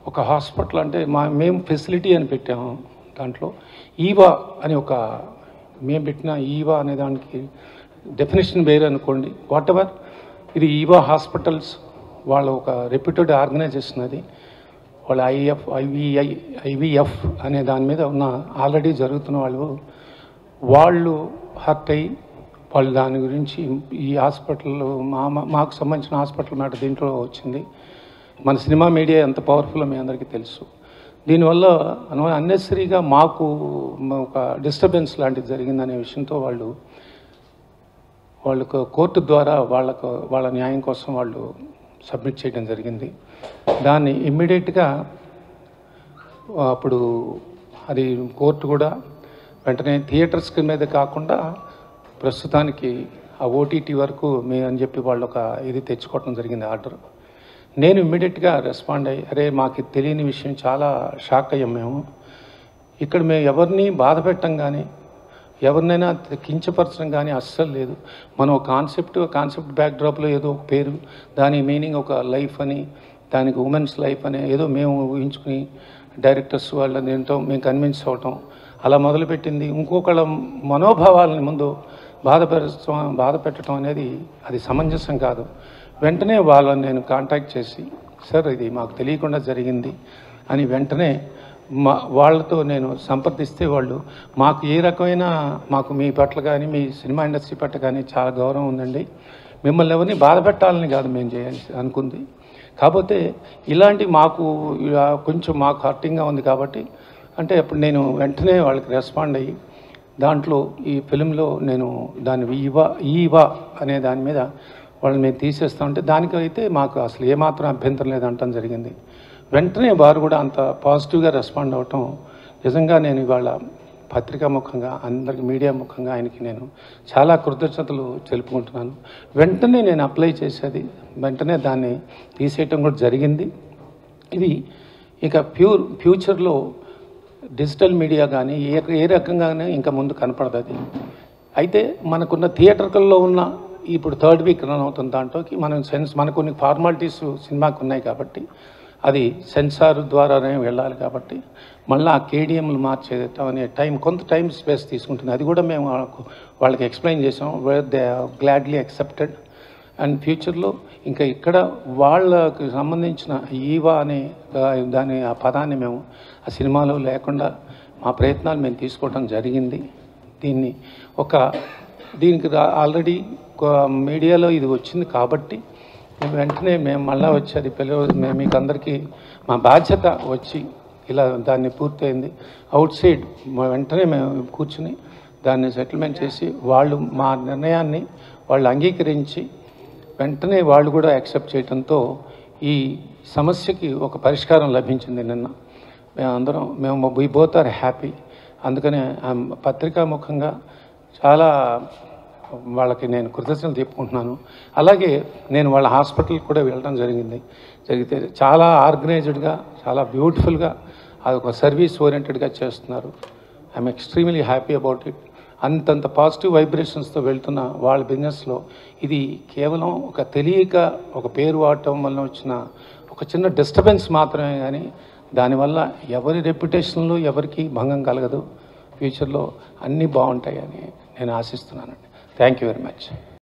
ఒక హాస్పిటల్ అంటే మేము ఫెసిలిటీ అని పెట్టాము. దాంట్లో ఈవా అని ఒక మేము పెట్టిన ఈవా అనే దానికి డెఫినేషన్ వేరే అనుకోండి. వాట్ ఎవర్, ఇది ఈవా హాస్పిటల్స్ వాళ్ళ ఒక రెప్యూటెడ్ ఆర్గనైజేషన్. అది వాళ్ళ ఐవీఎఫ్ అనే దాని మీద ఉన్న ఆల్రెడీ జరుగుతున్న వాళ్ళు హర్ట్ అయ్యి వాళ్ళు దాని గురించి ఈ హాస్పిటల్ మాకు సంబంధించిన హాస్పిటల్ మాట దీంట్లో వచ్చింది. మన సినిమా మీడియా ఎంత పవర్ఫుల్ మీ అందరికీ తెలుసు. దీనివల్ల అన్నెసరీగా మాకు ఒక డిస్టర్బెన్స్ లాంటిది జరిగిందనే విషయంతో వాళ్ళకు కోర్టు ద్వారా వాళ్ళ న్యాయం కోసం వాళ్ళు సబ్మిట్ చేయడం జరిగింది. దాన్ని ఇమ్మీడియట్గా అప్పుడు అది కోర్టు కూడా వెంటనే థియేటర్స్ మీద కాకుండా ప్రస్తుతానికి ఆ ఓటీటీ వరకు అని చెప్పి వాళ్ళు ఒక ఇది తెచ్చుకోవడం జరిగింది ఆర్డర్. నేను ఇమ్మీడియట్గా రెస్పాండ్ అయ్యి, అరే మాకు తెలియని విషయం, చాలా షాక్ అయ్యాం మేము. ఇక్కడ మేము ఎవరిని బాధ పెట్టం కానీ ఎవరినైనా కించపరచడం కానీ అస్సలు లేదు. మనం ఒక కాన్సెప్ట్ బ్యాక్డ్రాప్లో ఏదో ఒక పేరు, దాని మీనింగ్ ఒక లైఫ్ అని, దానికి ఉమెన్స్ లైఫ్ అని ఏదో మేము ఊహించుకుని డైరెక్టర్స్ వాళ్ళని ఏంటో మేము కన్విన్స్ అవటం అలా మొదలుపెట్టింది. ఇంకొకళ్ళ మనోభావాలని ముందు బాధ పెట్టడం అనేది అది సమంజసం కాదు. వెంటనే వాళ్ళని నేను కాంటాక్ట్ చేసి, సార్ ఇది మాకు తెలియకుండా జరిగింది అని వెంటనే వాళ్ళతో నేను సంప్రదిస్తే వాళ్ళు మాకు ఏ రకమైన మాకు మీ పట్ల కానీ మీ సినిమా ఇండస్ట్రీ పట్ల కానీ చాలా గౌరవం ఉందండి, మిమ్మల్ని ఎవరిని బాధ పెట్టాలని కాదు మేము చేయాలి అనుకుంది. కాకపోతే ఇలాంటి కొంచెం మాకు హర్టింగ్గా ఉంది కాబట్టి అంటే అప్పుడు నేను వెంటనే వాళ్ళకి రెస్పాండ్ అయ్యి దాంట్లో ఈ ఫిలింలో నేను దాని ఈవా అనే దాని మీద వాళ్ళని మేము తీసేస్తామంటే దానికైతే మాకు అసలు ఏమాత్రం అభ్యంతరం లేదంటం జరిగింది. వెంటనే వారు కూడా అంత పాజిటివ్గా రెస్పాండ్ అవ్వటం నిజంగా నేను ఇవాళ పత్రికా ముఖంగా అందరికి మీడియా ముఖంగా ఆయనకి నేను చాలా కృతజ్ఞతలు తెలుపుకుంటున్నాను. వెంటనే నేను అప్లై చేసేది వెంటనే దాన్ని తీసేయటం కూడా జరిగింది. ఇది ఇక ఫ్యూచర్లో డిజిటల్ మీడియా కానీ ఏ రకంగానే ఇంకా ముందు కనపడదు. అది అయితే మనకున్న థియేటర్లలో ఉన్న ఇప్పుడు థర్డ్ వీక్ రన్ అవుతుంది. దాంట్లోకి మనకు కొన్ని ఫార్మాలిటీస్ సినిమాకు ఉన్నాయి కాబట్టి అది సెన్సార్ ద్వారానే వెళ్ళాలి కాబట్టి మళ్ళీ ఆ కేడిఎంలు మార్చేయటం అనే కొంత టైం స్పేస్ తీసుకుంటుంది. అది కూడా మేము వాళ్ళకి ఎక్స్ప్లెయిన్ చేసాం. They gladly accepted. అండ్ ఫ్యూచర్లో ఇంకా ఇక్కడ వాళ్ళకి సంబంధించిన ఈవా అనే ఆ పదాన్ని మేము ఆ సినిమాలో లేకుండా మా ప్రయత్నాలు మేము తీసుకోవడం జరిగింది. దీనికి ఆల్రెడీ మీడియాలో ఇది వచ్చింది కాబట్టి వెంటనే మేము మళ్ళీ వచ్చి అది మీకు అందరికీ మా బాధ్యత వచ్చి ఇలా దాన్ని పూర్తయింది. అవుట్ సైడ్ వెంటనే మేము కూర్చుని దాన్ని సెటిల్మెంట్ చేసి వాళ్ళు మా నిర్ణయాన్ని వాళ్ళు అంగీకరించి వెంటనే వాళ్ళు కూడా యాక్సెప్ట్ చేయడంతో ఈ సమస్యకి ఒక పరిష్కారం లభించింది నిన్న. మేము వీ బోత్ ఆర్ హ్యాపీ. అందుకనే పత్రికా ముఖంగా చాలా వాళ్ళకి నేను కృతజ్ఞతలు చెప్పుకుంటున్నాను. అలాగే నేను వాళ్ళ హాస్పిటల్కి కూడా వెళ్ళడం జరిగితే చాలా ఆర్గనైజ్డ్గా చాలా బ్యూటిఫుల్గా అదొక సర్వీస్ ఓరియంటెడ్గా చేస్తున్నారు. I'm extremely happy about it. అంతంత పాజిటివ్ వైబ్రేషన్స్తో వెళ్తున్న వాళ్ళ బిజినెస్లో ఇది కేవలం ఒక తెలియక ఒక పేరు వాడటం వల్ల వచ్చిన ఒక చిన్న డిస్టర్బెన్స్ మాత్రమే, కానీ దానివల్ల ఎవరి రెప్యుటేషన్లో ఎవరికి భంగం కలగదు. ఫ్యూచర్లో అన్నీ బాగుంటాయని నేను ఆశిస్తున్నానండి. Thank you very much.